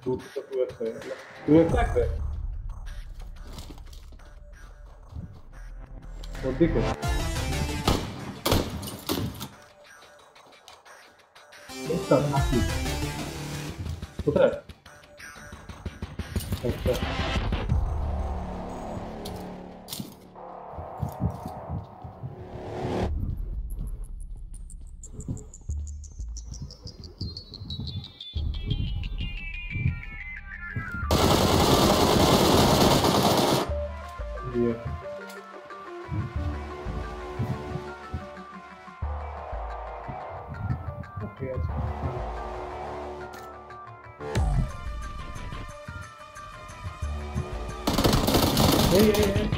Тут такое. Ну так же. Вот дико. Это нахуй. Куда? Так. Hey.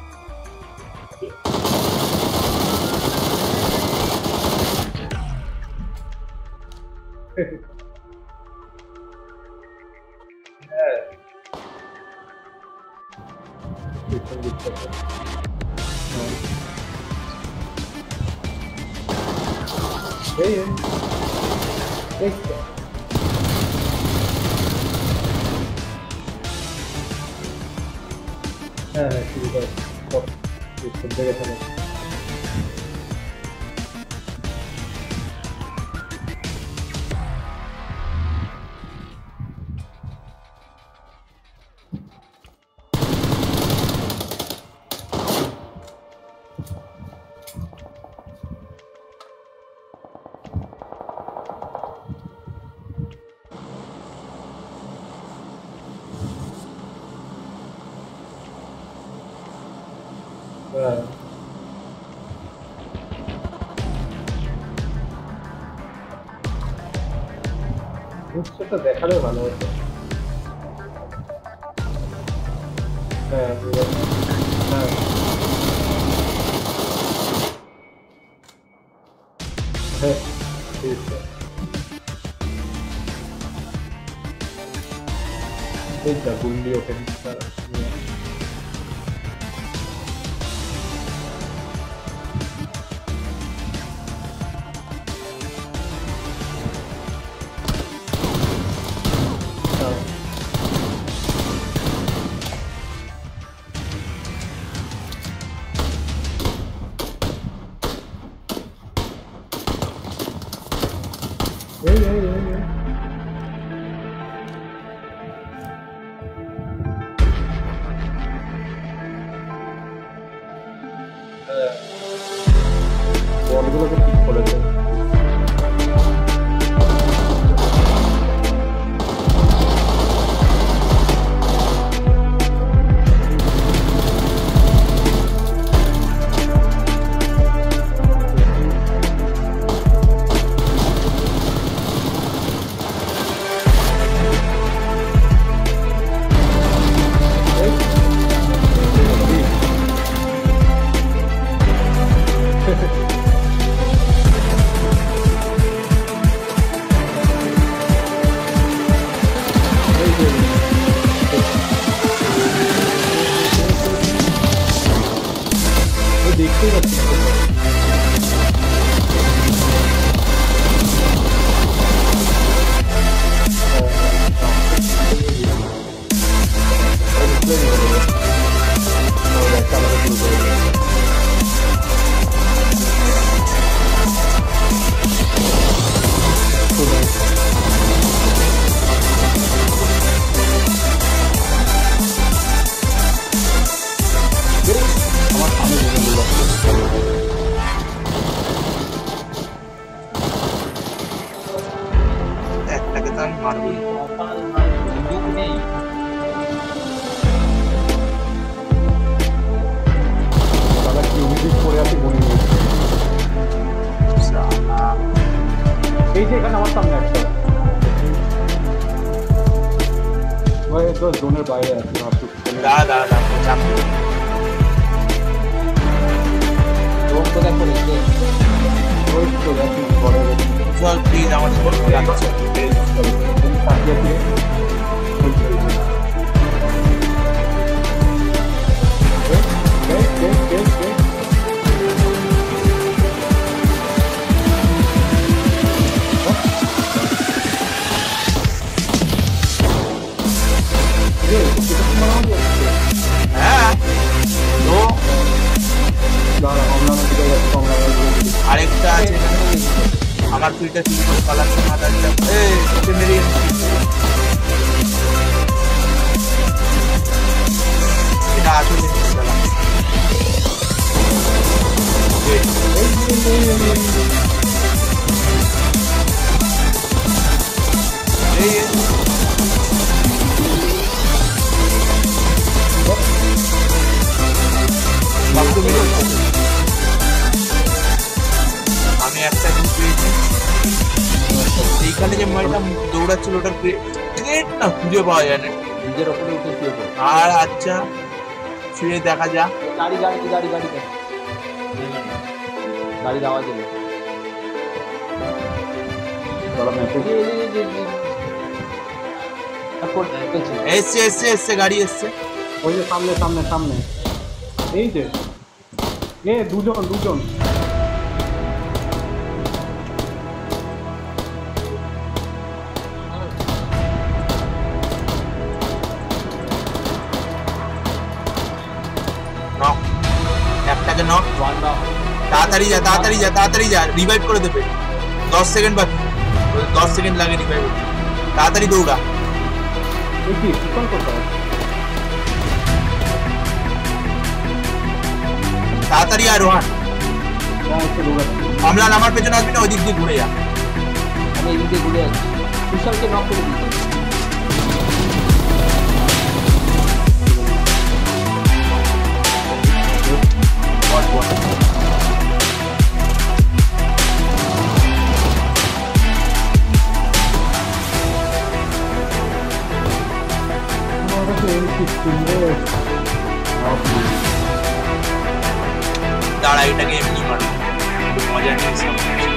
সেটা দেখালেও ভালো হতো। হ্যাঁ ঠিক আছে। এইটা গুন্ডি ওকে বলগুলোকে ঠিক করেছে। দেখতেই পাচ্ছি এই যে এখানে আমার সামনে একটা ভাই তো জোনের বাইরে আছে দাঁড়া চাপ জোন তো দেখো ওই তো দেখো বড় চল প্লিজ আমাদের বড় লাগছে তুমি তাকিয়ে দিয়ে আমার ফিল্ডটা ঠিক করে পালাচ্ছে মাথা দিলাম মেরে এটা আসলে আমি একটা পেয়েছি এইখানে যে মালটা দৌড়াচ্ছিল ওটার গ্রেট না খুঁজে পাওয়া যায় না নিজের ওপরে উঠে শুয়ে পড়ে আর আচ্ছা শুয়ে দেখা যাক গাড়ি গাড়ি গাড়ি গাড়ি গাড়ির আওয়াজ এলো এসছে এসছে এসছে গাড়ি এসছে ওই যে সামনে সামনে সামনে এই যে দুজন দুজন একটাকে নক তাড়াতাড়ি যা তাড়াতাড়ি যা তাড়াতাড়ি যা রিভাইভ করে দেবে 10 সেকেন্ড বাকি 10 সেকেন্ড লাগে রিভাইভ তাড়াতাড়ি দৌড়া কি কোন করতে হবে তাড়াতাড়ি আর রোহান আমলান আমার পেছনে আসবি না ওই দিক দিয়ে ঘুরে যা আমি এই দিক দিয়ে ঘুরে যাচ্ছি বিশালকে নক করে দিচ্ছি দাঁড়া এটাকে এমনি মারো মজা নিয়েছে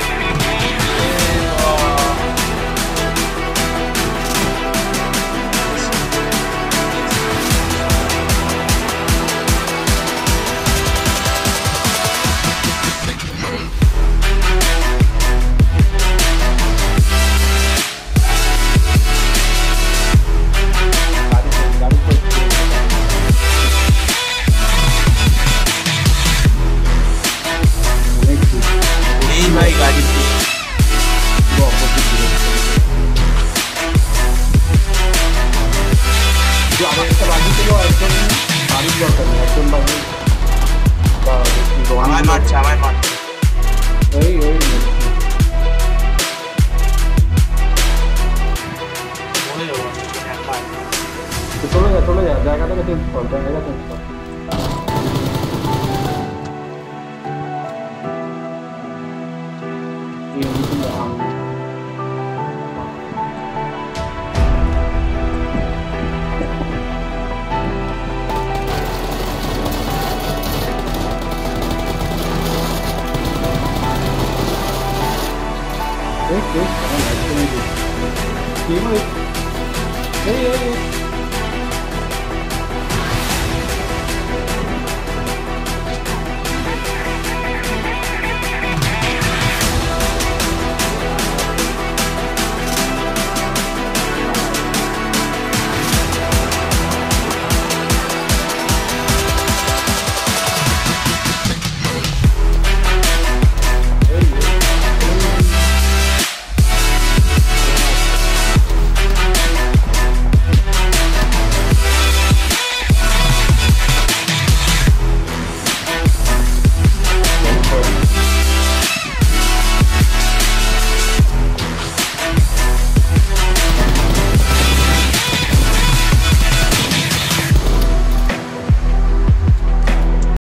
ভাই গাড়ি একটা বাড়ি ছিল একজন বাড়ির দরকার নেই একজন বাড়ি আমায় মারছে এই চলে যা জায়গা থেকে চেঞ্জ কর জায়গা চেঞ্জ কর Hey,